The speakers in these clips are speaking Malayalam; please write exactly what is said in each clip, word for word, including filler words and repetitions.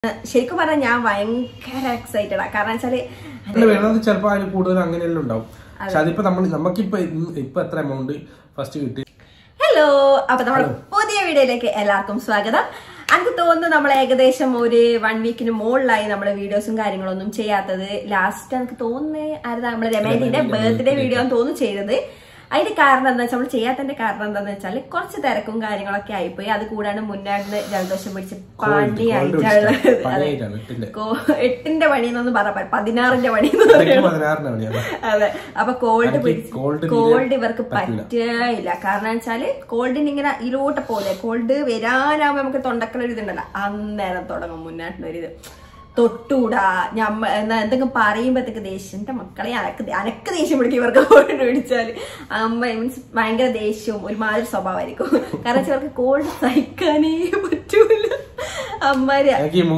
ശരിക്കും പറഞ്ഞാൽ ഞാൻ ഭയങ്കര എക്സൈറ്റഡാ. കാരണം വെച്ചാല് ചിലപ്പോ അതിന് കൂടുതൽ അങ്ങനെയെല്ലാം ഉണ്ടാവും. പക്ഷെ അതിപ്പോ നമ്മൾ നമുക്കിപ്പോ ഇപ്പൊ എത്ര എമൗണ്ട് ഫസ്റ്റ് കിട്ടി. ഹലോ, അപ്പൊ നമ്മൾ പുതിയ വീഡിയോയിലേക്ക് എല്ലാവർക്കും സ്വാഗതം. എനിക്ക് തോന്നുന്നു നമ്മൾ ഏകദേശം ഒരു വൺ വീക്കിന് മുകളിലായി നമ്മള് വീഡിയോസും കാര്യങ്ങളൊന്നും ചെയ്യാത്തത്. ലാസ്റ്റ് എനിക്ക് തോന്നുന്നത് ആയിരുന്നു നമ്മള് രമേശിന്റെ ബർത്ത്ഡേ വീഡിയോ തോന്നുന്നു ചെയ്തത്. അതിന്റെ കാരണം എന്താ വെച്ചാൽ നമ്മൾ ചെയ്യാത്തതിന്റെ കാരണം എന്താന്ന് വെച്ചാൽ കുറച്ച് തിരക്കും കാര്യങ്ങളൊക്കെ ആയിപ്പോയി. അത് കൂടാണ്ട് മുന്നാടിന് ജലദോഷം പിടിച്ച് പണിയായിട്ടുള്ളത്. എട്ടിന്റെ പണിന്നൊന്നും പറയാം, പതിനാറിന്റെ പണി. അതെ, അപ്പൊ കോൾഡ് പിടിച്ച് കോൾഡ് ഇവർക്ക് പറ്റില്ല. കാരണം വെച്ചാല് കോൾഡിന് ഇങ്ങനെ ഇതിലോട്ട് പോലെ കോൾഡ് വരാനാവുമ്പോ നമുക്ക് തൊണ്ടക്കലൊരു ഇതുണ്ടല്ലോ, അന്നേരം തുടങ്ങും മുന്നാട്ടിനൊരിത്. തൊട്ടൂടാ ഞമ്മ എന്നാ എന്തെങ്കിലും പറയുമ്പോഴത്തേക്ക് ദേഷ്യം. എന്റെ മക്കളെ അനക്ക് അനക്ക് ദേഷ്യം പിടിക്കും ഇവർക്ക് കോൾഡ് പിടിച്ചാല്. അമ്മ മീൻസ് ഭയങ്കര ദേഷ്യവും ഒരുമാതിരി സ്വഭാവമായിരിക്കും. കാരണം ഇവർക്ക് കോൾഡ് സഹിക്കാനേ പറ്റൂല. അമ്മമാര്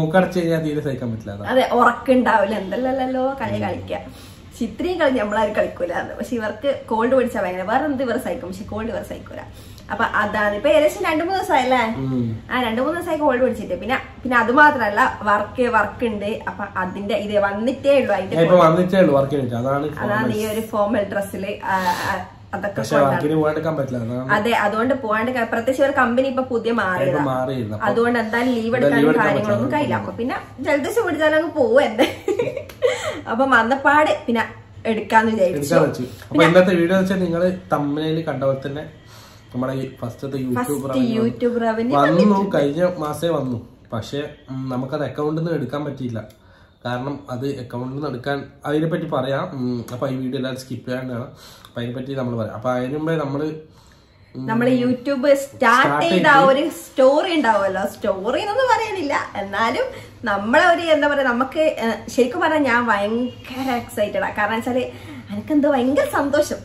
അതെ, ഉറക്കുണ്ടാവില്ല, എന്തെല്ലല്ലോ കളി കളിക്കാം. പക്ഷെ ഇത്രയും കളി നമ്മളാരും കളിക്കൂല. പക്ഷെ ഇവർക്ക് കോൾഡ് പിടിച്ചാൽ ഭയങ്കര വേറെ എന്ത് ഇവർ സഹിക്കും, പക്ഷെ കോൾഡ് ഇവർ സഹിക്കൂല. അപ്പൊ അതാണ് ഇപ്പൊ ഏകദേശം രണ്ടു മൂന്ന് ദിവസമായല്ലേ. ആ രണ്ടു മൂന്ന് ദിവസമായി കോൾഡ് പിടിച്ചിട്ട്. പിന്നെ പിന്നെ അത് മാത്രല്ല വർക്ക് വർക്ക് ഉണ്ട്. അപ്പൊ അതിന്റെ ഇത് വന്നിട്ടേ ഉള്ളൂ. അതിന്റെ അതാണ് ഈ ഒരു ഫോർമൽ ഡ്രസ്സില് അതൊക്കെ. അതെ, അതുകൊണ്ട് പോവാണ്ട് പ്രത്യേകിച്ച് ഒരു കമ്പനി ഇപ്പൊ പുതിയ മാറിയതാണ്. അതുകൊണ്ട് എന്തായാലും ലീവ് എടുക്കാനും കാര്യങ്ങളൊന്നും കഴിയില്ല. അപ്പൊ പിന്നെ ജലദോഷം പിടിച്ചാലും അങ്ങ് പോവും എന്റെ. അപ്പൊ വന്നപ്പാട് പിന്നെ എടുക്കാന്ന് വിചാരിച്ചു. ഇന്നത്തെ വീഡിയോ വെച്ചാൽ നിങ്ങള് തമ്മിൽ കണ്ടപോലെ തന്നെ നമ്മുടെ ഈ ഫസ്റ്റത്തെ യൂട്യൂബ് റവന്യൂ വന്നു. കഴിഞ്ഞ മാസേ വന്നു. പക്ഷെ നമുക്കത് അക്കൗണ്ടിൽ നിന്ന് എടുക്കാൻ പറ്റിയില്ല. കാരണം അത് അക്കൗണ്ടിൽ നിന്ന് എടുക്കാൻ അതിനെപ്പറ്റി പറയാം. അപ്പൊ ഈ വീഡിയോ എല്ലാവരും സ്കിപ്പ് ചെയ്യാണ്ടാണ്. അപ്പൊ അതിനെപ്പറ്റി നമ്മൾ പറയാം. അപ്പൊ അതിന് മുമ്പേ നമ്മള് നമ്മള് യൂട്യൂബ് സ്റ്റാർട്ട് ചെയ്ത ആ ഒരു സ്റ്റോറി ഉണ്ടാവുമല്ലോ, സ്റ്റോറി എന്നൊന്നും പറയാനില്ല, എന്നാലും നമ്മളെ ഒരു എന്താ പറയാ, നമുക്ക് ശരിക്കും പറഞ്ഞാൽ ഞാൻ ഭയങ്കര എക്സൈറ്റഡാ. കാരണം വെച്ചാല് എനിക്കെന്തോ ഭയങ്കര സന്തോഷം.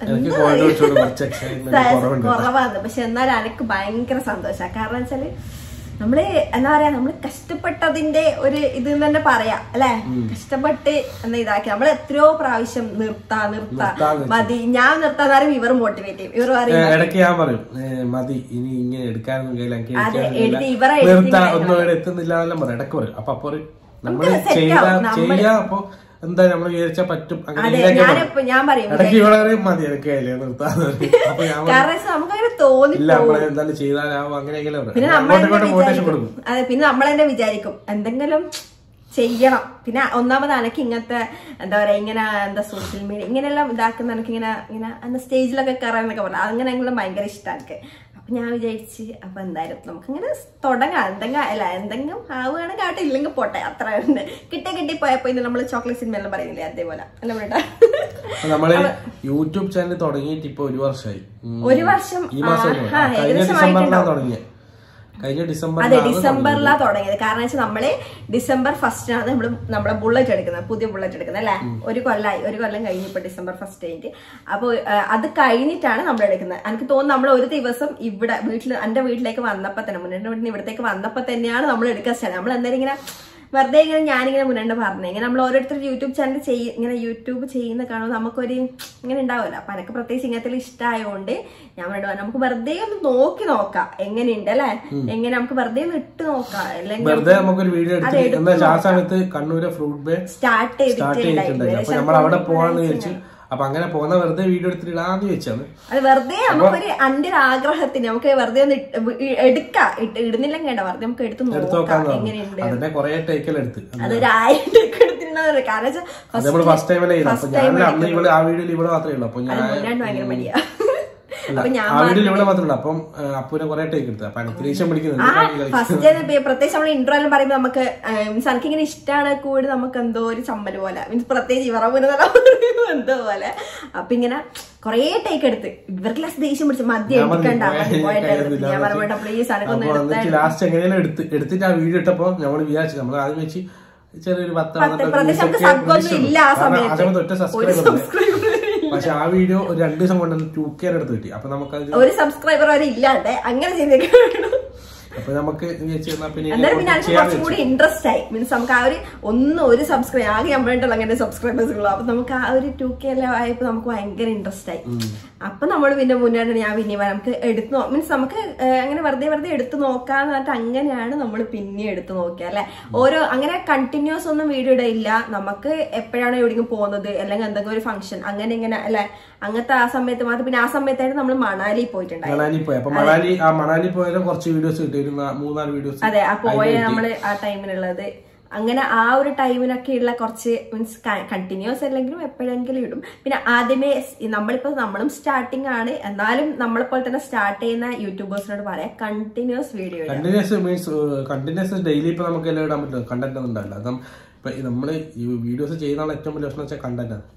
കുറവാണ്, പക്ഷെ എന്നാലും എനിക്ക് ഭയങ്കര സന്തോഷമാണ്. കാരണം വെച്ചാല് നമ്മള് എന്താ പറയാ, നമ്മള് കഷ്ടപ്പെട്ടതിന്റെ ഒരു ഇത് തന്നെ പറയാം അല്ലെ. കഷ്ടപ്പെട്ട് എന്താ ഇതാക്കി നമ്മൾ എത്രയോ പ്രാവശ്യം നിർത്താ നിർത്താ മതി, ഞാൻ നിർത്താന്നാലും ഇവർ മോട്ടിവേറ്റ് ചെയ്യും. ഇവർ പറയും മതി, ഇനി ഇങ്ങനെ എടുക്കാനൊന്നും എത്തുന്നില്ല പറയും. ഇടയ്ക്ക് പറയും. അപ്പൊ അപ്പൊ നമ്മള് ചെയ്യാ അപ്പൊ എന്താ നമ്മള് വിചാരിച്ചാ പറ്റും. ഞാൻ പറയും മതി എനിക്ക് നിർത്താൻ. നമുക്കങ്ങനെ തോന്നില്ല ചെയ്താലാവും അങ്ങനെയെങ്കിലും. അതെ, പിന്നെ നമ്മളെന്നെ വിചാരിക്കും എന്തെങ്കിലും ചെയ്യണം. പിന്നെ ഒന്നാമത് എനിക്ക് ഇങ്ങനത്തെ എന്താ പറയാ, ഇങ്ങനെ എന്താ സോഷ്യൽ മീഡിയ ഇങ്ങനെയെല്ലാം ഇതാക്കുന്ന എനിക്ക് ഇങ്ങനെ ഇങ്ങനെ എന്താ സ്റ്റേജിലൊക്കെ കയറാനൊക്കെ പറഞ്ഞു. അങ്ങനെ എങ്കിലും ഭയങ്കര ഇഷ്ടമാണ് എനിക്ക്. അപ്പൊ ഞാൻ വിചാരിച്ച് അപ്പൊ എന്തായാലും നമുക്കിങ്ങനെ തുടങ്ങാം. എന്തെങ്കിലും അല്ല എന്തെങ്കിലും ആവുകയാണ് കാട്ടെ, ഇല്ലെങ്കിൽ പോട്ടെ, അത്ര തന്നെ. കിട്ടി കിട്ടി പോയപ്പോ ഇന്ന് നമ്മള് ചോക്ലേറ്റ് സിനിമ എല്ലാം പറയുന്നില്ലേ, അതേപോലെ അല്ല വേണ്ട. നമ്മള് യൂട്യൂബ് ചാനൽ തുടങ്ങിയിട്ട് ഇപ്പൊ ഒരു വർഷമായി. ഒരു വർഷം ഈ മാസം തുടങ്ങിയ കഴിഞ്ഞ ഡിസംബർ അതെ ഡിസംബറിലാ തുടങ്ങിയത്. കാരണം വെച്ചാൽ നമ്മള് ഡിസംബർ ഫസ്റ്റിനാണ് നമ്മള് നമ്മളെ ബുള്ളറ്റ് എടുക്കുന്നത്, പുതിയ ബുള്ളറ്റ് എടുക്കുന്നത് അല്ലെ. ഒരു കൊല്ലമായി, ഒരു കൊല്ലം കഴിഞ്ഞിപ്പോ ഡിസംബർ ഫസ്റ്റ് കഴിഞ്ഞിട്ട്. അപ്പൊ അത് കഴിഞ്ഞിട്ടാണ് നമ്മൾ എടുക്കുന്നത്. എനിക്ക് തോന്നുന്നു നമ്മൾ ഒരു ദിവസം ഇവിടെ വീട്ടിൽ എന്റെ വീട്ടിലേക്ക് വന്നപ്പോ തന്നെ, മുന്നേന്റെ വീട്ടിൽ നിന്ന് ഇവിടത്തേക്ക് വന്നപ്പോ തന്നെയാണ് നമ്മൾ എടുക്കാൻ സ്റ്റാർട്ട്. നമ്മൾ എന്തായാലും ഇങ്ങനെ വെറുതെ ഇങ്ങനെ ഞാനിങ്ങനെ മുന്നേ പറഞ്ഞേ, ഇങ്ങനെ നമ്മൾ ഓരോരുത്തർ യൂട്യൂബ് ചാനൽ ചെയ്യ ഇങ്ങനെ യൂട്യൂബ് ചെയ്യുന്ന കാണുമ്പോൾ നമുക്കൊരു ഇങ്ങനെ ഉണ്ടാവുമല്ലോ. അപ്പൊ എനിക്ക് പ്രത്യേകിച്ച് ഇങ്ങനത്തെ ഇഷ്ടമായതുകൊണ്ട് ഞാൻ വേണ്ട നമുക്ക് വെറുതെ ഒന്ന് നോക്കി നോക്കാം എങ്ങനെയുണ്ട് അല്ലെ, എങ്ങനെ നമുക്ക് വെറുതെ ഒന്ന് ഇട്ട് നോക്കാം. അല്ലെങ്കിൽ സ്റ്റാർട്ട് ചെയ്തിട്ടുണ്ടായിരുന്നു. അപ്പൊ അങ്ങനെ പോകുന്ന വെറുതെ വീഡിയോ എടുത്തിട്ട് ഇടാന്ന് ചോദിച്ചാണ്. അത് വെറുതെ നമുക്കൊരു അന്റെ ഒരു ആഗ്രഹത്തിന് നമുക്ക് വെറുതെ ഒന്ന് എടുക്കാം. ഇടുന്നില്ല കേട്ടോ, വെറുതെ നമുക്ക് എടുത്ത് നോക്കാം എങ്ങനെയുണ്ട്. അതിന്റെ കുറെ ടേക്കെല്ലാം എടുത്ത് അതൊരു ആയിരം ടേക്ക് എടുത്തിട്ടുണ്ടാവും. കാരണം ഫസ്റ്റ് ടൈമല്ലേ അന്ന് ഇവിടെ ആ വീഡിയോയിൽ ഇവിടെ മാത്രമേ ഉള്ളൂ. അപ്പൊ ഞാൻ ഭയങ്കര മടിയാ. അപ്പം അപ്പൂനെ കുറെ ടേക്ക് എടുത്തു. അപ്പൊ എനിക്ക് ദേഷ്യം പിടിക്കുന്നുണ്ട്. ഫസ്റ്റ് പ്രത്യേകിച്ച് നമ്മൾ ഇന്റർവ്യൂ എല്ലാം പറയുമ്പോ നമുക്ക് മീൻസ് എനിക്ക് ഇങ്ങനെ ഇഷ്ടമാണ് കൂടി നമുക്ക് എന്തോ ഒരു ചമ്മല് പോലെ, മീൻസ് പ്രത്യേകിച്ച് ഇവറ പോലെ എന്തോ പോലെ. അപ്പൊ ഇങ്ങനെ കൊറേ ടേക്ക് എടുത്ത് ഇവർക്ക് ലാസ്റ്റ് ദേഷ്യം പിടിച്ച് മദ്യം എടുക്കണ്ട. ഞാൻ പറഞ്ഞ പ്ലീസ് അനക്കൊന്നും ലാസ്റ്റ് എങ്ങനെയാണ് എടുത്ത് എടുത്തിട്ട് ആ വീഡിയോ ഇട്ടപ്പോ നമ്മൾ വിചാരിച്ചു നമ്മൾ ആദ്യം വെച്ച് ചെറിയൊരു പത്ത് ഇല്ല ആ സമയത്ത് ഒറ്റ സബ്സ്ക്രൈബർ. പക്ഷെ ആ വീഡിയോ ഒരു രണ്ടു ദിവസം കൊണ്ട് ടു കെയർ എടുത്ത് കിട്ടി. അപ്പൊ നമുക്ക് ഒരു സബ്സ്ക്രൈബർ വരെ ഇല്ലാണ്ട് അങ്ങനെ ചെയ്തേക്കണം. അപ്പൊ നമുക്ക് കുറച്ചും കൂടി ഇൻട്രസ്റ്റ് ആയി മീൻസ് നമുക്ക് ആ ഒരു ഒന്ന് ഒരു സബ്സ്ക്രൈബ് ആകെ നമ്മളായിട്ടുള്ള അങ്ങനെ സബ്സ്ക്രൈബേഴ്സ് ഉള്ളു. അപ്പൊ നമുക്ക് ആ ഒരു ടു കെ എല്ലാം ആയപ്പോ നമുക്ക് ഭയങ്കര ഇൻട്രസ്റ്റ് ആയി. അപ്പൊ നമ്മൾ പിന്നെ മുന്നോട്ട് ഞാൻ പിന്നെ നമുക്ക് എടുത്ത് മീൻസ് നമുക്ക് അങ്ങനെ വെറുതെ വെറുതെ എടുത്ത് നോക്കാന്ന് പറഞ്ഞിട്ട് അങ്ങനെയാണ് നമ്മൾ പിന്നെ എടുത്ത് നോക്കിയ അല്ലെ. ഓരോ അങ്ങനെ കണ്ടിന്യൂസ് ഒന്നും വീഡിയോ ഇടയില്ല. നമുക്ക് എപ്പോഴാണ് എവിടെയെങ്കിലും പോകുന്നത് അല്ലെങ്കിൽ എന്തെങ്കിലും ഒരു ഫംഗ്ഷൻ അങ്ങനെ ഇങ്ങനെ അല്ലെ അങ്ങനത്തെ ആ സമയത്ത് മാത്രം. പിന്നെ ആ സമയത്തായിട്ട് നമ്മൾ മണാലി പോയിട്ടുണ്ടായിരുന്നു. മണാലി പോയി അപ്പൊ മണാലി ആ മണാലി പോയാലും കുറച്ച് വീഡിയോസ് കിട്ടിയിരുന്നു, മൂന്നാല് വീഡിയോസ്. അതെ ആ പോയ നമ്മള് ആ ടൈമിനുള്ളത് അങ്ങനെ ആ ഒരു ടൈമിനൊക്കെ ഉള്ള കുറച്ച് മീൻസ് കണ്ടിന്യൂസ് അല്ലെങ്കിലും എപ്പോഴെങ്കിലും ഇടും. പിന്നെ ആദ്യമേ നമ്മളിപ്പോ നമ്മളും സ്റ്റാർട്ടിങ് ആണ്, എന്നാലും നമ്മളെപ്പോലെ തന്നെ സ്റ്റാർട്ട് ചെയ്യുന്ന യൂട്യൂബേഴ്സിനോട് പറയാം continuous video continuous means continuous daily ഇപ്പൊ നമുക്ക് എല്ലാം ഇടാൻ പറ്റില്ല, കണ്ടന്റ് ഒന്നും ഉണ്ടാവില്ല. അപ്പം ഇപ്പൊ നമ്മള് ഈ വീഡിയോസ് ചെയ്യുന്ന ഏറ്റവും വലിയ പ്രശ്നം വെച്ചാൽ കണ്ടന്റ് ആണ്.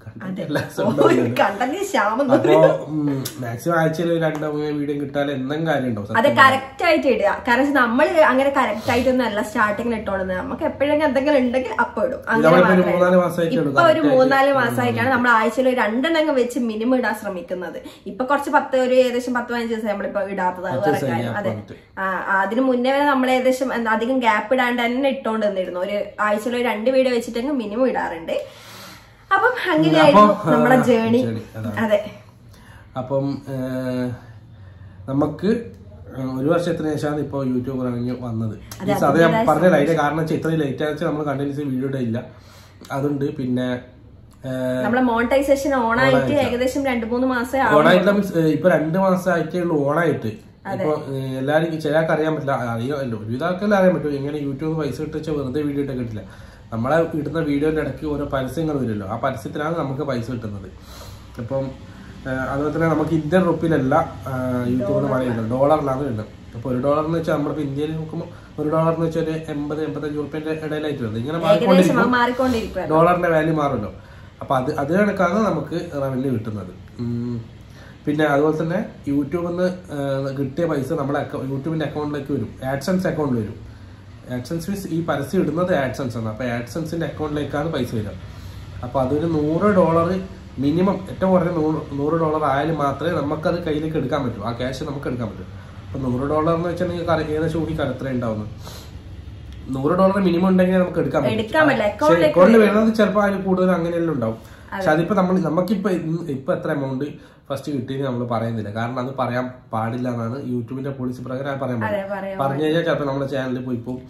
അപ്പൊ മാക്സിമം ആഴ്ചയിൽ രണ്ടോ മൂന്നോ വീഡിയോ കിട്ടാൻ എന്തെങ്കിലും കാര്യം ഉണ്ടാവും. അത് കറക്റ്റ് ആയിട്ട് ഇടുക. കാരണം നമ്മൾ അങ്ങനെ കറക്റ്റ് ആയിട്ടൊന്നും അല്ല സ്റ്റാർട്ടിങ്ങിൽ ഇട്ടോളുന്നത്. നമുക്ക് എപ്പോഴെങ്കിലും എന്തെങ്കിലും ഉണ്ടെങ്കിൽ അപ്പൊ ഇടും. അങ്ങനെ ഇപ്പൊ ഒരു മൂന്നാല് മാസമായിട്ടാണ് നമ്മൾ ആഴ്ചയിൽ രണ്ടെണ്ണം വെച്ച് മിനിമം ഇടാൻ ശ്രമിക്കുന്നത്. ഇപ്പൊ കുറച്ച് പത്ത് ഒരു ഏകദേശം പത്ത് പതിനഞ്ച് ദിവസം നമ്മളിപ്പോ ഇടാത്തത് വേറെ കാര്യം. അതെ ആ അതിന് മുന്നേ വരെ നമ്മൾ ഏകദേശം അധികം ഗ്യാപ്പ് ഇടാണ്ട് തന്നെ ഇട്ടോണ്ട് നിന്നിരുന്നു. ഒരു ആഴ്ചയിൽ ഒരു രണ്ട് വീഡിയോ വെച്ചിട്ടെങ്കിൽ മിനിമം ഇടാറുണ്ട്. അപ്പം അങ്ങനെയായിരുന്നു നമ്മുടെ ജേണി. അതെ അപ്പം നമുക്ക് ഒരു വർഷത്തിന് ശേഷമാണ് ഇപ്പൊ യൂട്യൂബ് റവന്യൂ വന്നത്. അത് ഞാൻ പറഞ്ഞില്ല, അതിന്റെ കാരണം വെച്ചാൽ ഇത്രയും ലേറ്റ് ആണെന്ന് വെച്ചാൽ നമ്മൾ കണ്ടിന്യൂസ് വീഡിയോ ഇല്ല അതുണ്ട്. പിന്നെ നമ്മളെ മോണിറ്റൈസേഷൻ ഓണായിട്ട് ഏകദേശം രണ്ടു മൂന്ന് മാസം ഓണായിട്ട് ഇപ്പൊ രണ്ട് മാസമായിട്ടേ ഉള്ളൂ ഓണായിട്ട്. ഇപ്പൊ എല്ലാരും ചിലർക്ക് അറിയാൻ പറ്റില്ല, അറിയാമല്ലോ ഒരുവിധ ആൾക്കെല്ലാം അറിയാൻ പറ്റും എങ്ങനെ യൂട്യൂബ് പൈസ ഇട്ട് വെച്ചാൽ വെറുതെ വീഡിയോ ഇട്ട് കിട്ടില്ല. നമ്മളെ ഇടുന്ന വീഡിയോന്റെ ഇടയ്ക്ക് ഓരോ പരസ്യങ്ങൾ വരുമല്ലോ, ആ പരസ്യത്തിനാണ് നമുക്ക് പൈസ കിട്ടുന്നത്. ഇപ്പം അതുപോലെ തന്നെ നമുക്ക് ഇന്ത്യൻ റുപ്പിയിലല്ല യൂട്യൂബിന് മണി വരുന്നത്, ഡോളറിലാണ് വരുന്നത്. അപ്പൊ ഒരു ഡോളർ എന്ന് വെച്ചാൽ നമ്മളിപ്പോ ഇന്ത്യയിൽ നോക്കുമ്പോൾ ഒരു ഡോളർ എന്ന് വെച്ചാൽ ഒരു എൺപത് എൺപത്തഞ്ച് റുപ്യന്റെ ഇടയിലായിട്ട് വരുന്നത്. ഇങ്ങനെ മാറിക്കൊണ്ടിരിക്കും, ഡോളറിന്റെ വാല്യൂ മാറുമല്ലോ. അപ്പൊ അത് അത് കണക്കാണ് നമുക്ക് റവന്യൂ കിട്ടുന്നത്. പിന്നെ അതുപോലെ തന്നെ യൂട്യൂബിൽ നിന്ന് കിട്ടിയ പൈസ നമ്മളെ യൂട്യൂബിന്റെ അക്കൗണ്ടിലേക്ക് വരും, ആഡ്സൻസ് അക്കൗണ്ടിൽ വരും. ആഡ്സൻസ് മീൻസ് ഈ പരസ്യം ഇടുന്നത് ആഡ്സൻസ് ആണ്. അപ്പൊ ആഡ്സൻസിന്റെ അക്കൗണ്ടിലേക്കാണ് പൈസ വരിക. അപ്പൊ അതൊരു നൂറ് ഡോളർ മിനിമം ഏറ്റവും കുറഞ്ഞ നൂറ് നൂറ് ഡോളർ ആയാലും മാത്രമേ നമുക്കത് കയ്യിലേക്ക് എടുക്കാൻ പറ്റൂ, ആ ക്യാഷ് നമുക്ക് എടുക്കാൻ പറ്റും. അപ്പൊ നൂറ് ഡോളർ എന്ന് വെച്ചാൽ നിങ്ങൾക്ക് ഏകദേശം ഊഹിക്കാൻ എത്ര ഉണ്ടാവുന്നത്. നൂറ് ഡോളർ മിനിമം ഉണ്ടെങ്കിൽ നമുക്ക് എടുക്കാൻ പറ്റും. അക്കൗണ്ടിൽ വരുന്നത് ചിലപ്പോൾ അതിൽ കൂടുതൽ അങ്ങനെയെല്ലാം ഉണ്ടാവും. പക്ഷെ അതിപ്പോ നമ്മൾ നമുക്കിപ്പോ ഇപ്പൊ എത്ര എമൗണ്ട് ഫസ്റ്റ് കിട്ടിയെന്ന് നമ്മൾ പറയുന്നില്ല, കാരണം അത് പറയാൻ പാടില്ല എന്നാണ് യൂട്യൂബിന്റെ പോളിസി പ്രകാരം പറയാൻ പാടില്ല. പറഞ്ഞു കഴിഞ്ഞാൽ ചിലപ്പോൾ നമ്മുടെ ചാനലിൽ പോയി പോകും,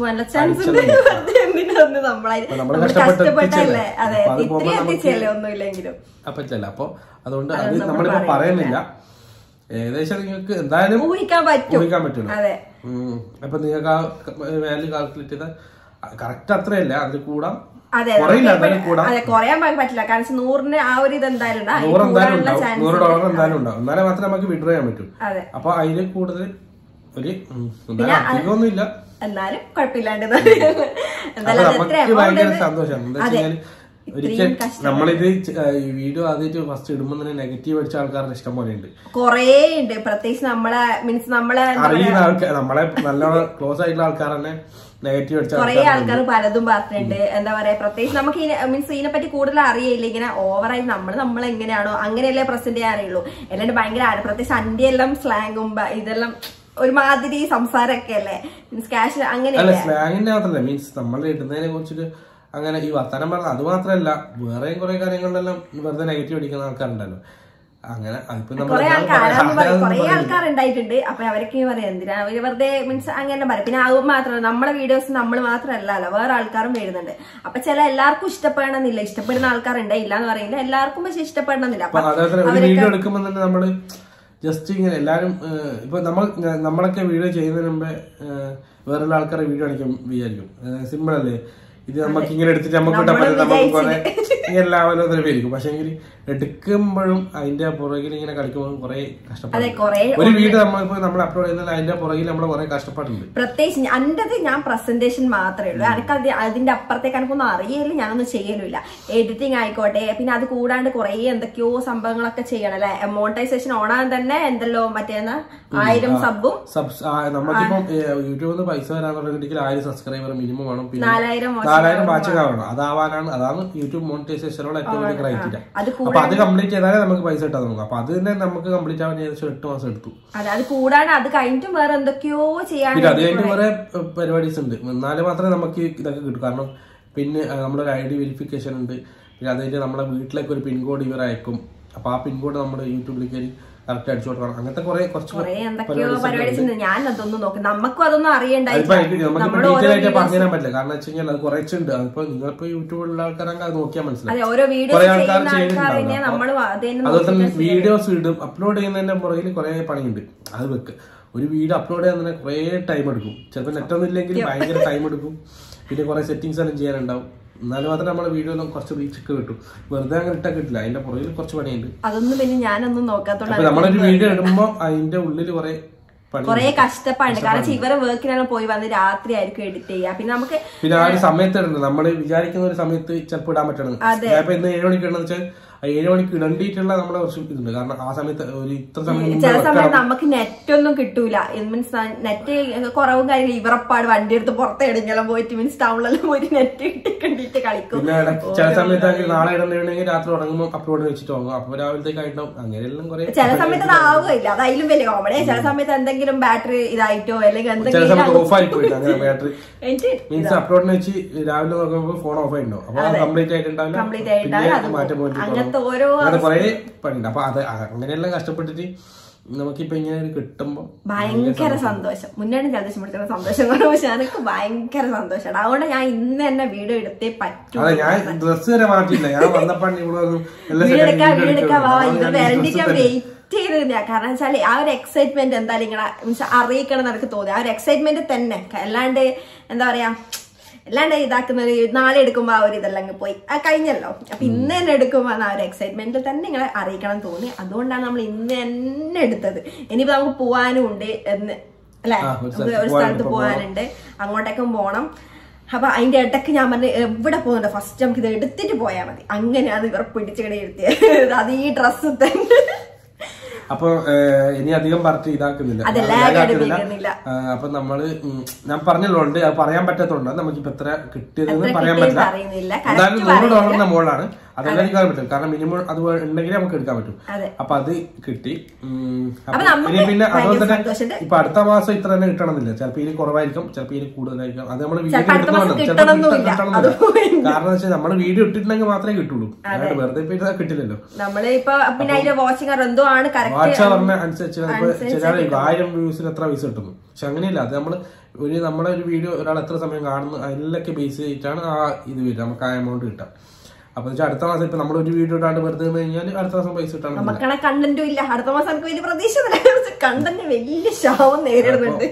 നമ്മൾ കഷ്ടപ്പെട്ടില്ലേ. പറ്റില്ല. അപ്പൊ അതുകൊണ്ട് അത് നമ്മളിപ്പോ പറയുന്നില്ല. ഏകദേശം നിങ്ങൾക്ക് എന്തായാലും ഊഹിക്കാൻ പറ്റും. അപ്പൊ നിങ്ങൾക്ക് ആ വാല്യൂ കാൽക്കുലേറ്റ് ചെയ്താൽ കറക്റ്റ് അത്രയല്ല, അതിൽ കൂടാം കുറയാൻ പറ്റില്ല. കാരണം നൂറിന് ആ ഒരു ഇത് എന്തായാലും നൂറ് ഡോളർ എന്തായാലും ഉണ്ടാവും, എന്നാലേ മാത്രമേ നമുക്ക് വിഡ്രോ ചെയ്യാൻ പറ്റും. അപ്പൊ അതിൽ കൂടുതൽ ഒരു അധികമൊന്നുമില്ല, എന്നാലും കുഴപ്പമില്ലാണ്ട് നമുക്ക് ഭയങ്കര സന്തോഷമാണ്. എന്താ വെച്ചാൽ ഒരിക്കൽ നമ്മളിത് വീഡിയോ ആദ്യമായിട്ട് ഫസ്റ്റ് ഇടുമ്പോൾ തന്നെ നെഗറ്റീവ് അടിച്ച ആൾക്കാരുടെ ഇഷ്ടം പോലെ ഉണ്ട്, കൊറേ ഉണ്ട്. പ്രത്യേകിച്ച് നമ്മളെ മീൻസ് നമ്മളെ അറിയുന്ന ആൾക്കാർ, നമ്മളെ നല്ല ക്ലോസ് ആയിട്ടുള്ള ആൾക്കാർ തന്നെ നെഗറ്റീവ് അടിച്ച കുറെ ആൾക്കാർ പലതും പറഞ്ഞിട്ടുണ്ട്. എന്താ പറയാ, പ്രത്യേകിച്ച് നമുക്ക് മീൻസ് ഇതിനെ പറ്റി കൂടുതൽ അറിയില്ല. ഇങ്ങനെ ഓവറായി നമ്മൾ നമ്മൾ എങ്ങനെയാണോ അങ്ങനെയല്ലേ പ്രസന്റ് ചെയ്യാൻ അറിയുള്ളൂ. അല്ലാണ്ട് ഭയങ്കര പ്രത്യേകിച്ച് അന്റെ എല്ലാം സ്ലാങ്ങും ഇതെല്ലാം ഒരുമാതിരി സംസാരമൊക്കെ അല്ലേ, മീൻസ് ക്യാഷ് അങ്ങനെ സ്ലാങ്ങിന്റെ മാത്രമല്ല, മീൻസ് നമ്മൾ ഇടുന്നതിനെ കുറിച്ചിട്ട് അങ്ങനെ ഈ വർത്തമാനം പറഞ്ഞ അത് മാത്രമല്ല വേറെയും കുറെ കാര്യങ്ങളിലെല്ലാം വെറുതെ നെഗറ്റീവ് അടിക്കുന്ന ആൾക്കാരുണ്ടല്ലോ. അങ്ങനെ കുറെ ആൾക്കാരുണ്ടായിട്ടുണ്ട്. അപ്പൊ അവരൊക്കെ പറയാം എന്തിനാ അവര് വെറുതെ മീൻസ് അങ്ങനെ പറയും. പിന്നെ അത് മാത്രമല്ല നമ്മളെ വീഡിയോസ് നമ്മൾ മാത്രമല്ലല്ലോ, വേറെ ആൾക്കാരും വരുന്നുണ്ട്. അപ്പൊ ചില എല്ലാവർക്കും ഇഷ്ടപ്പെടണമെന്നില്ല, ഇഷ്ടപ്പെടുന്ന ആൾക്കാരുണ്ട്, ഇല്ലാന്ന് പറയില്ല, എല്ലാവർക്കും പക്ഷെ ഇഷ്ടപ്പെടണമെന്നില്ല. വീഡിയോ എടുക്കുമ്പോൾ തന്നെ നമ്മള് ജസ്റ്റ് ഇങ്ങനെ എല്ലാരും ഇപ്പൊ നമ്മൾ നമ്മളൊക്കെ വീഡിയോ ചെയ്യുന്നതിന് മുമ്പേ വേറെയുള്ള ആൾക്കാരെ വീഡിയോ അടിക്കും വിചാരിക്കും, സിമ്പിൾ അല്ലേ ഇത്, നമുക്ക് ഇങ്ങനെ എടുത്തിട്ട് നമുക്ക് ഇട്ടാൽ പറ്റും, നമുക്ക് കുറെ എല്ലാവരും അതിന് പേരിക്കും. പക്ഷെ എങ്കിൽ എടുക്കുമ്പോഴും അതിന്റെ പുറകിൽ ഇങ്ങനെ കളിക്കുമ്പോൾ കുറെ കഷ്ടപ്പാട്. ഒരു വീഡിയോ നമ്മളിപ്പോ നമ്മൾ അപ്ലോഡ് ചെയ്യുന്നത് അതിന്റെ പുറകിൽ നമ്മൾ കുറെ കഷ്ടപ്പാടുണ്ട്. പ്രത്യേകിച്ച് എന്റേത് ഞാൻ പ്രസന്റേഷൻ മാത്രമേ ഉള്ളൂ, എനിക്ക് അത് അതിന്റെ അപ്പുറത്തേക്ക് എനിക്കൊന്നും അറിയില്ല, ഞാനൊന്നും ചെയ്യലില്ല. എഡിറ്റിംഗ് ആയിക്കോട്ടെ, പിന്നെ അത് കൂടാണ്ട് കുറെ എന്തൊക്കെയോ സംഭവങ്ങളൊക്കെ ചെയ്യണം അല്ലെ. മോണിറ്റൈസേഷൻ ഓണാൻ തന്നെ എന്തല്ലോ മറ്റേന്ന് ആയിരം സബും നമുക്കിപ്പം യൂട്യൂബിൽ നിന്ന് പൈസ വരാന്നുണ്ടെങ്കിൽ ആയിരം സബ്സ്ക്രൈബർ മിനിമം വേണം, പിന്നെ നാലായിരം വാച്ച് കാണണം. അതാവാനാണ് അതാണ് യൂട്യൂബ് മോണിറ്റൈസേഷൻ മോണിറ്റൈസേഷനുള്ള ഏറ്റവും വലിയ ക്രൈറ്റീരിയ. അപ്പൊ അത് കംപ്ലീറ്റ് ചെയ്താലേ നമുക്ക് പൈസ കിട്ടാൻ നോക്കാം. അപ്പൊ അത് തന്നെ നമുക്ക് കംപ്ലീറ്റ് ആവാൻ ഏകദേശം എട്ട് മാസം എടുത്തു. അത് കൂടാതെ അത് കഴിഞ്ഞിട്ടും വേറെ എന്തൊക്കെയോ ചെയ്യാൻ, പിന്നെ അത് കഴിഞ്ഞിട്ട് കുറെ പരിപാടീസ് ഉണ്ട്. എന്നാലും മാത്രമേ നമുക്ക് ഇതൊക്കെ കിട്ടും. കാരണം പിന്നെ നമ്മുടെ ഐ ഡി വെരിഫിക്കേഷൻ ഉണ്ട്. പിന്നെ അത് കഴിഞ്ഞ് നമ്മളെ വീട്ടിലേക്ക് ഒരു പിൻകോഡ് ഇവർ അയക്കും. അപ്പൊ ആ പിൻകോഡ് നമ്മുടെ യൂട്യൂബിലേക്ക് കറക്റ്റ് അടിച്ചു കൊടുക്കണം. അങ്ങനത്തെ കുറെ കുറച്ച് ഞാൻ അതൊന്നും നോക്കും. നമുക്കും അതൊന്നും അറിയണ്ടായി പറഞ്ഞുതരാൻ പറ്റില്ല. കാരണം വെച്ച് കഴിഞ്ഞാൽ അത് കുറച്ചുണ്ട്. അതിപ്പോ നിങ്ങളിപ്പോ യൂട്യൂബിലുള്ള ആൾക്കാരാണെങ്കിൽ അത് നോക്കിയാൽ മനസ്സിലാവും. കുറെ ആൾക്കാർ ചെയ്യുന്നുണ്ടാവും. അതുപോലെ തന്നെ വീഡിയോസ് ഇടും, അപ്ലോഡ് ചെയ്യുന്നതിന്റെ പുറകിൽ കുറെ പണിയുണ്ട്. അത് വെക്ക് ഒരു വീഡിയോ അപ്ലോഡ് ചെയ്യാൻ തന്നെ കുറെ ടൈം എടുക്കും. ചിലപ്പോൾ നെറ്റൊന്നും ഇല്ലെങ്കിൽ ഭയങ്കര ടൈം എടുക്കും. പിന്നെ കുറെ സെറ്റിംഗ്സ് എല്ലാം ചെയ്യാനുണ്ടാവും. എന്നാലും മാത്രമേ നമ്മുടെ വീഡിയോ കുറച്ച് റീച്ചൊക്കെ കിട്ടും. വെറുതെ അങ്ങനെ ഇട്ടാ കിട്ടില്ല. അതിന്റെ പുറകിൽ കുറച്ച് പണിയുണ്ട്. അതൊന്നും പിന്നെ ഞാനൊന്നും നോക്കാത്തോണ്ട് നമ്മളൊരു വീഡിയോ ഇടുമ്പോ അതിന്റെ ഉള്ളിൽ കുറെ കുറെ കഷ്ടപ്പാടുണ്ട്. കാരണം ഇവരെ വർക്കിനാണ് പോയി വന്ന് രാത്രി ആയിരിക്കും എഡിറ്റ് ചെയ്യുക. പിന്നെ നമുക്ക് പിന്നെ ആ ഒരു സമയത്ത് ഇടണം. നമ്മള് വിചാരിക്കുന്ന ഒരു സമയത്ത് ചിലപ്പോൾ ഇടാൻ പറ്റണം. ഇപ്പൊ ഇന്ന് ഏഴ് മണിക്ക് ഇടണമെന്ന് വെച്ചാൽ ഏഴ് മണിക്ക് ഇടണ്ടിട്ടുള്ള നമ്മുടെ കുറച്ച് ഇതുണ്ട്. കാരണം ആ സമയത്ത് ഒരു ഇത്ര സമയം ചില സമയത്ത് നമുക്ക് നെറ്റ് ഒന്നും കിട്ടൂല. മീൻസ് നെറ്റ് കുറവും കാര്യങ്ങളും ഇവറപ്പാട് വണ്ടി എടുത്ത് പുറത്തെ എവിടെയെങ്കിലും പോയിട്ട് മീൻസ് ടൗണിലെല്ലാം പോയിട്ട് നെറ്റ് കിട്ടിട്ട് കളിക്കും. പിന്നെ ചില സമയത്ത് നാളെ ഇടണമെങ്കിൽ രാത്രി ഉറങ്ങുമ്പോൾ അപ്ലോഡ് വെച്ചിട്ട് വാങ്ങും. അപ്പൊ രാവിലത്തേക്ക് ആയിട്ടും അങ്ങനെയെല്ലാം കുറെ ചില സമയത്ത് അത് ആവുകയില്ല. അത് അതിലും വലിയ കോമഡി. ചില സമയത്ത് എന്തെങ്കിലും ബാറ്ററി ഇതായിട്ടോ അല്ലെങ്കിൽ എന്തെങ്കിലും ഓഫ് ആയി പോയില്ല. അങ്ങനെ ബാറ്ററി മീൻസ് അപ്ലോഡിന് വെച്ച് രാവിലെ നോക്കുമ്പോൾ ഫോൺ ഓഫ് ആയിട്ടുണ്ടോ. അപ്പൊ കംപ്ലീറ്റ് ആയിട്ടുണ്ടാവില്ല. മാറ്റം പോയിട്ട് കുറെ പണിയുണ്ട്. അപ്പൊ അത് അങ്ങനെയെല്ലാം കഷ്ടപ്പെട്ടിട്ട് നമുക്കിപ്പൊ ഇങ്ങനെ കിട്ടുമ്പോ ഭയങ്കര സന്തോഷം. മുന്നേ ജലദോഷം പിടിക്കുന്ന സന്തോഷം കൊണ്ട് പക്ഷെ എനിക്ക് ഭയങ്കര സന്തോഷമാണ്. അതുകൊണ്ട് ഞാൻ ഇന്ന് തന്നെ വീഡിയോ എടുത്തേ പറ്റൂ. അതെ, ഞാൻ ഡ്രസ് വരെ മാറ്റില്ല. ഞാൻ വന്നപ്പോ വീഡിയോ എടുക്കാം വീഡിയോ എടുക്കാം ഇത് വരണ്ടിക്കാൻ വെയിറ്റ് ചെയ്തിരുന്ന. കാരണം വെച്ചാല് ആ ഒരു എക്സൈറ്റ്മെന്റ് എന്തായാലും ഇങ്ങനെ മീൻസ് അറിയിക്കണം എന്ന് എനിക്ക് തോന്നി. ആ ഒരു എക്സൈറ്റ്മെന്റ് തന്നെ. അല്ലാണ്ട് എന്താ പറയാ, അല്ലാണ്ട് ഇതാക്കുന്ന ഒരു നാളെ എടുക്കുമ്പോ ആ ഒരു ഇതെല്ലാം പോയി ആ കഴിഞ്ഞല്ലോ. അപ്പൊ ഇന്ന് തന്നെ എടുക്കുമ്പോ ആ ഒരു എക്സൈറ്റ്മെന്റിൽ തന്നെ നിങ്ങളെ അറിയിക്കണം തോന്നി. അതുകൊണ്ടാണ് നമ്മൾ ഇന്ന് തന്നെ എടുത്തത്. ഇനിയിപ്പോ നമുക്ക് പോവാനും ഉണ്ട് എന്ന് അല്ലെ, ഒരു സ്ഥലത്ത് പോകാനുണ്ട്, അങ്ങോട്ടേക്കും പോണം. അപ്പൊ അതിന്റെ ഇടയ്ക്ക് ഞാൻ പറഞ്ഞു എവിടെ പോകുന്നുണ്ട്, ഫസ്റ്റ് നമുക്ക് ഇത് എടുത്തിട്ട് പോയാൽ മതി. അങ്ങനെയാണ് ഇവർ പിടിച്ചുകടി എടുത്തിയത്. അത് ഈ ഡ്രസ്സ് തന്നെ. അപ്പൊ ഇനി അധികം പറഞ്ഞ് ഇതാക്കുന്നില്ല. അപ്പൊ നമ്മള് ഞാൻ പറഞ്ഞല്ലോണ്ട് അത് പറയാൻ പറ്റാത്തോണ്ടാണ് നമുക്കിപ്പോ എത്ര കിട്ടിയതെന്ന് പറയാൻ പറ്റില്ല. എന്തായാലും നൂറ് ഡോളറിന്റെ മുകളിലാണ്. അതെല്ലാം എനിക്ക് പറ്റും. കാരണം മിനിമം അത് ഉണ്ടെങ്കിലേ നമുക്ക് എടുക്കാൻ പറ്റും. അപ്പൊ അത് കിട്ടി. ഇനി പിന്നെ അതുപോലെ തന്നെ ഇപ്പൊ അടുത്ത മാസം ഇത്ര തന്നെ കിട്ടണമെന്നില്ല. ചിലപ്പോ ഇനി കുറവായിരിക്കും, ചിലപ്പോ ഇനി കൂടുതലായിരിക്കും. അത് നമ്മള് വീഡിയോ ഇടുന്നതാണ്. ചിലപ്പോൾ കിട്ടണമെന്നില്ല. കാരണം എന്ന് വെച്ചാൽ നമ്മള് വീഡിയോ ഇട്ടിട്ടുണ്ടെങ്കിൽ മാത്രമേ കിട്ടുള്ളൂ. അല്ലാണ്ട് വെറുതെ ഇപ്പൊ കിട്ടില്ലല്ലോ. നമ്മളിപ്പോ പിന്നെ അതിന്റെ വാച്ചിങ് എന്തോ ആണ് വാച്ച പറഞ്ഞ അനുസരിച്ച് ചില ആയിരം വ്യൂസിന് എത്ര പൈസ കിട്ടുന്നു. പക്ഷെ അങ്ങനെയല്ല. അത് നമ്മള് ഒരു നമ്മുടെ ഒരു വീഡിയോ ഒരാൾ എത്ര സമയം കാണുന്നു അതിലൊക്കെ ബേസ് ചെയ്തിട്ടാണ് ആ ഇത് വരിക. നമുക്ക് ആ എമൗണ്ട് കിട്ടാം. അപ്പൊ അടുത്ത മാസം ഇപ്പൊ നമ്മളൊരു വീഡിയോ ഇട്ടാണ്ട് വെറുതെ കഴിഞ്ഞാൽ അടുത്ത മാസം പൈസ കിട്ടാൻ നമുക്കാണ് കണ്ടന്റും ഇല്ല. അടുത്ത മാസം നമുക്ക് വലിയ പ്രതീക്ഷ കണ്ടന്റ് വലിയ ശാപം നേരിടുന്നുണ്ട്.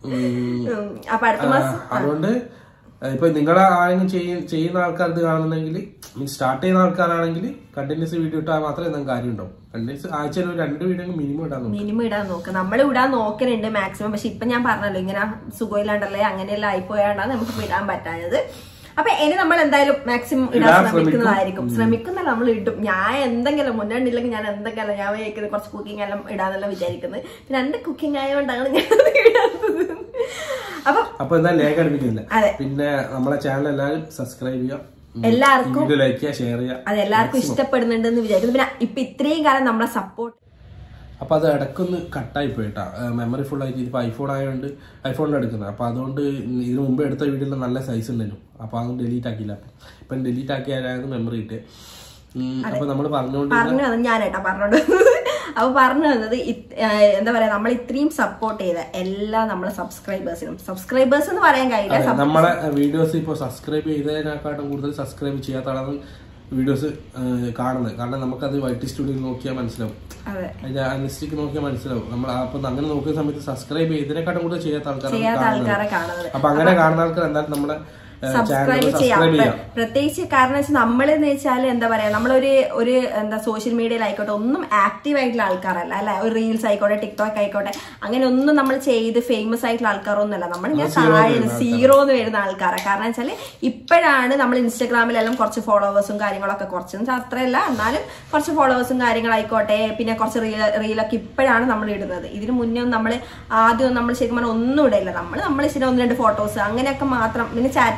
അപ്പൊ അടുത്ത മാസം അതുകൊണ്ട് ഇപ്പൊ നിങ്ങളെ ആരെങ്കിലും ചെയ്യുന്ന ആൾക്കാർ ഇത് കാണുന്നുണ്ടെങ്കിൽ സ്റ്റാർട്ട് ചെയ്യുന്ന ആൾക്കാരാണെങ്കിൽ കണ്ടിന്യൂസ് വീഡിയോ ഇട്ടാൽ മാത്രമേ എന്തെങ്കിലും കാര്യം ഉണ്ടാവും. കണ്ടിന്യൂസ് ആഴ്ചയിൽ ഒരു രണ്ട് വീഡിയോ മിനിമം ഇടാൻ നോക്കും. മിനിമം ഇടാൻ നോക്കുക. നമ്മൾ ഇടാൻ നോക്കുന്നുണ്ട് മാക്സിമം. പക്ഷെ ഇപ്പൊ ഞാൻ പറഞ്ഞല്ലോ ഇങ്ങനെ സുഖമില്ലാണ്ടല്ലേ അങ്ങനെയെല്ലാം ആയിപ്പോയാണ്ടാണ് നമുക്ക് ഇടാൻ പറ്റാഞ്ഞത്. അപ്പൊ ഇനി നമ്മൾ എന്തായാലും മാക്സിമം ഇടാൻ ശ്രമിക്കുന്നതായിരിക്കും. ശ്രമിക്കുന്നല്ല നമ്മൾ ഇടും. ഞാൻ എന്തെങ്കിലും മുന്നോട്ടില്ലെങ്കിൽ ഞാൻ എന്തെങ്കിലും ഞാൻ വിചാരിക്കുന്നത് കുറച്ച് കുക്കിംഗ് എല്ലാം ഇടാന്നെല്ലാം വിചാരിക്കുന്നത്. പിന്നെ എന്റെ കുക്കിംഗ് ആയതുകൊണ്ടാണ് ഞാൻ ഇടാത്തത്. അപ്പൊ അപ്പൊ എന്താ ലേഖ അടുപ്പിക്കുന്നില്ല. പിന്നെ നമ്മളെ ചാനൽ എല്ലാവരും സബ്സ്ക്രൈബ് ചെയ്യാം, എല്ലാവർക്കും ലൈക്ക് ചെയ്യുക, ഷെയർ ചെയ്യുക. അത് എല്ലാവർക്കും ഇഷ്ടപ്പെടുന്നുണ്ടെന്ന് വിചാരിക്കുന്നു. പിന്നെ ഇപ്പൊ ഇത്രയും കാലം നമ്മളെ സപ്പോർട്ട്. അപ്പൊ അത് ഇടക്കൊന്ന് കട്ടായി പോയിട്ടാ. മെമ്മറി ഫുൾ ആയിട്ട് ഇതിപ്പോ ഐഫോൺ ആയതുകൊണ്ട് ഐഫോണിൽ എടുക്കുന്നത്. അപ്പൊ അതുകൊണ്ട് ഇതിന് മുമ്പ് എടുത്ത വീഡിയോയിൽ നല്ല സൈസ് ഉണ്ടല്ലോ. അപ്പൊ അതൊന്നും ഡിലീറ്റ് ആക്കിയില്ല. അപ്പൊ ഇപ്പൊ ഡിലീറ്റ് ആക്കിയാലും മെമ്മറി കിട്ടിയ. അപ്പൊ നമ്മൾ പറഞ്ഞോണ്ട് പറഞ്ഞു ഞാനേട്ടാ പറഞ്ഞോണ്ട് അപ്പൊ പറഞ്ഞു തന്നത് എന്താ പറയാ, നമ്മൾ ഇത്രയും സപ്പോർട്ട് ചെയ്ത എല്ലാ നമ്മളെ സബ്സ്ക്രൈബേഴ്സിനും, സബ്സ്ക്രൈബേഴ്സ് എന്ന് പറയാൻ കഴിയില്ല, നമ്മളെ വീഡിയോസ് ഇപ്പൊ സബ്സ്ക്രൈബ് ചെയ്തതിനെക്കാട്ടും കൂടുതൽ സബ്സ്ക്രൈബ് ചെയ്യാത്ത ആളാണ് വീഡിയോസ് കാണുന്നത്. കാരണം നമുക്കത് വൈറ്റ് സ്റ്റുഡിയോയിൽ നോക്കിയാൽ മനസ്സിലാവും, അതിന്റെ അനലിസ്റ്റിക് നോക്കിയാൽ മനസ്സിലാവും. നമ്മൾ അപ്പൊ അങ്ങനെ നോക്കുന്ന സമയത്ത് സബ്സ്ക്രൈബ് ചെയ്തതിനെക്കാട്ടും കൂടുതൽ ചെയ്യാത്ത ആൾക്കാരാണ് കാണുന്നത്. അപ്പൊ അങ്ങനെ കാണുന്ന ആൾക്കാർ എന്തായാലും നമ്മളെ സബ്സ്ക്രൈബ് ചെയ്യാം. പ്രത്യേകിച്ച് കാരണം വെച്ചാൽ നമ്മളെന്ന് വെച്ചാൽ എന്താ പറയാ, നമ്മളൊരു ഒരു എന്താ സോഷ്യൽ മീഡിയയിലായിക്കോട്ടെ ഒന്നും ആക്റ്റീവ് ആയിട്ടുള്ള ആൾക്കാരല്ല അല്ലെ. ഒരു റീൽസ് ആയിക്കോട്ടെ ടിക്ടോക്ക് ആയിക്കോട്ടെ അങ്ങനെ ഒന്നും നമ്മൾ ചെയ്ത് ഫേമസ് ആയിട്ടുള്ള ആൾക്കാരൊന്നുമല്ല. നമ്മളിങ്ങനെ താഴെ സീറോ എന്ന് വരുന്ന ആൾക്കാരാണ്. കാരണം വെച്ചാൽ ഇപ്പോഴാണ് നമ്മൾ ഇൻസ്റ്റാഗ്രാമിലെല്ലാം കുറച്ച് ഫോളോവേഴ്സും കാര്യങ്ങളൊക്കെ, കുറച്ചൊന്നും അത്രയല്ല എന്നാലും കുറച്ച് ഫോളോവേഴ്സും കാര്യങ്ങളായിക്കോട്ടെ പിന്നെ കുറച്ച് റീൽ റീലൊക്കെ ഇപ്പോഴാണ് നമ്മൾ ഇടുന്നത്. ഇതിന് മുന്നേ നമ്മൾ ആദ്യം നമ്മൾ ശരിക്കും പറഞ്ഞാൽ ഒന്നും ഇടയില്ല. നമ്മൾ നമ്മൾ ശരി ഒന്ന് രണ്ട് ഫോട്ടോസ് അങ്ങനെയൊക്കെ മാത്രം, പിന്നെ ചാറ്റിംഗ്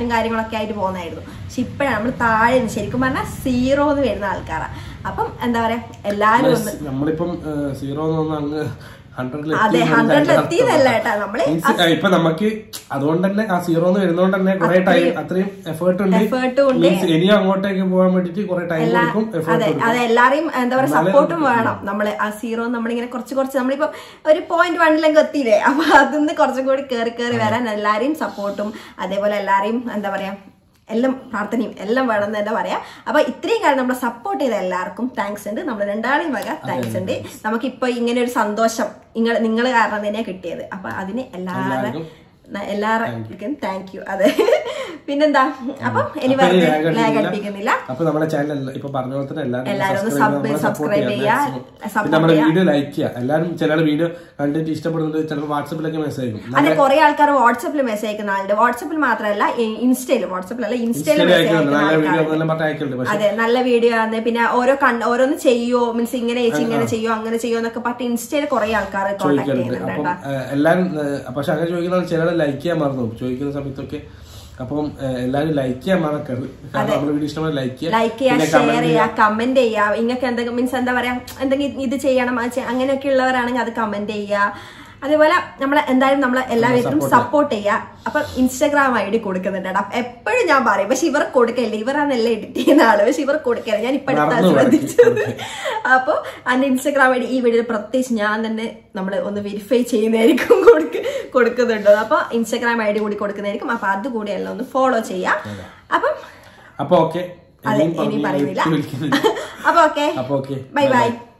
ലൈവും കാര്യങ്ങളൊക്കെ ആയിട്ട് പോകുന്നതായിരുന്നു. പക്ഷെ ഇപ്പഴാണ് നമ്മൾ താഴെ ശരിക്കും പറഞ്ഞാൽ സീറോ എന്ന് വരുന്ന ആൾക്കാരാണ്. അപ്പം എന്താ പറയാ എല്ലാരും നമ്മളിപ്പം സീറോ അങ്ങ് അതെ ഹൺഡ്രഡിൽ എത്തിയതല്ല കേട്ടാ നമ്മള്. ഇപ്പൊ നമുക്ക് അതുകൊണ്ട് തന്നെ ആ സീറോന്ന് വരുന്നോണ്ട് തന്നെ കുറെ ടൈം അത്രയും എഫേർട്ട് ഉണ്ട്. ഇനിയും അങ്ങോട്ടേക്ക് പോകാൻ വേണ്ടിട്ട് കുറെ ടൈം കൊടുക്കും. അതെ അതെ എല്ലാരെയും എന്താ പറയാ സപ്പോർട്ടും വേണം. നമ്മള് ആ സീറോ നമ്മളിങ്ങനെ കുറച്ച് കുറച്ച് നമ്മളിപ്പോ ഒരു പോയിന്റ് വണ്ണിലേക്ക് എത്തിയില്ലേ, അപ്പൊ അതിന്ന് കുറച്ചും കൂടി കയറി കയറി വരാൻ എല്ലാരെയും സപ്പോർട്ടും അതേപോലെ എല്ലാരെയും എന്താ പറയാ എല്ലാം പ്രാർത്ഥനയും എല്ലാം വേണം എന്ന് തന്നെ പറയാം. അപ്പൊ ഇത്രയും കാലം നമ്മളെ സപ്പോർട്ട് ചെയ്ത എല്ലാവർക്കും താങ്ക്സ് ഉണ്ട്. നമ്മൾ രണ്ടാളെയും വക താങ്ക്സ് ഉണ്ട്. നമുക്കിപ്പോ ഇങ്ങനെ ഒരു സന്തോഷം നിങ്ങൾ നിങ്ങൾ കാരണം തന്നെ കിട്ടിയത്. അപ്പൊ അതിന് എല്ലാവരും എല്ലാവർക്കും താങ്ക് യു. അതെ പിന്നെന്താ അപ്പം ഇനി ലാഗ് അടിപ്പിക്കുന്നില്ല. അപ്പൊ നമ്മുടെ ചാനൽ ഇപ്പൊ പറഞ്ഞ പോലെ തന്നെ എല്ലാവരും സബ്സ്ക്രൈബ് ചെയ്യാ, നമ്മുടെ വീഡിയോ ലൈക്ക് ചെയ്യുക. എല്ലാവരും ചില വീഡിയോ കണ്ടിട്ട് ഇഷ്ടപ്പെടുന്നത് ചിലപ്പോൾ വാട്സപ്പിലൊക്കെ മെസ്സേജ് അയക്കും. അതെ കുറെ ആൾക്കാർ വാട്സപ്പിൽ മെസ്സേജ് അയക്കുന്ന ആളുണ്ട്. വാട്സപ്പിൽ മാത്രമല്ല ഇൻസ്റ്റയിലും വാട്സപ്പിലല്ല ഇൻസ്റ്റയിലും അതെ നല്ല വീഡിയോ ആണ്. പിന്നെ ഓരോ ഓരോന്ന് ചെയ്യോ മീൻസ് ഇങ്ങനെ ഇങ്ങനെ ചെയ്യോ അങ്ങനെ ചെയ്യോ എന്നൊക്കെ പറഞ്ഞിട്ട് ഇൻസ്റ്റയിൽ കുറെ ആൾക്കാർ കോൺടാക്ട് ചെയ്യുന്നുണ്ട്. എല്ലാരും പക്ഷെ അങ്ങനെ ചോദിക്കുന്ന ചിലർ ലൈക്ക് ചെയ്യാൻ മറന്നു ചോദിക്കുന്ന സമയത്തൊക്കെ. അപ്പം എല്ലാവരും ലൈക്ക് ചെയ്യാൻ മറക്കരുത്. കാരണം നമ്മുടെ വീഡിയോ ഇഷ്ടമായി ലൈക്ക് ചെയ്യുക, ലൈക്ക് ചെയ്യുക, ഷെയർ ചെയ്യുക, കമന്റ് ചെയ്യുക. ഇങ്ങനൊക്കെ എന്തെങ്കിലും മീൻസ് എന്താ പറയാ എന്തെങ്കിലും ഇത് ചെയ്യണം അങ്ങനെയൊക്കെ ഉള്ളവരാണെങ്കിൽ അത് കമന്റ് ചെയ്യുക. അതേപോലെ നമ്മളെ എന്തായാലും നമ്മളെ എല്ലാവരും സപ്പോർട്ട് ചെയ്യുക. അപ്പൊ ഇൻസ്റ്റാഗ്രാം ഐ ഡി കൊടുക്കുന്നുണ്ട് കേട്ടോ. എപ്പോഴും ഞാൻ പറയും പക്ഷെ ഇവർ കൊടുക്കല്ല, ഇവരാണെല്ലാം എഡിറ്റ് ചെയ്യുന്ന ആള്. പക്ഷെ ഇവർ കൊടുക്കല്ല, ഞാൻ ഇപ്പൊ അടുത്താണ് ശ്രദ്ധിച്ചത്. അപ്പൊ അതിന്റെ ഇൻസ്റ്റാഗ്രാം ഐ ഡി ഈ വീഡിയോ പ്രത്യേകിച്ച് ഞാൻ തന്നെ നമ്മള് ഒന്ന് വെരിഫൈ ചെയ്യുന്നതായിരിക്കും കൊടുക്ക കൊടുക്കുന്നുണ്ടോ. അപ്പൊ ഇൻസ്റ്റാഗ്രാം ഐ ഡി കൂടി കൊടുക്കുന്നതായിരിക്കും. അപ്പൊ അതുകൂടി എല്ലാം ഒന്ന് ഫോളോ ചെയ്യാം. അപ്പം അപ്പൊ ഓക്കെ അതെ ഇനി പറയുന്നില്ല. അപ്പൊ ഓക്കെ ബൈ ബൈ.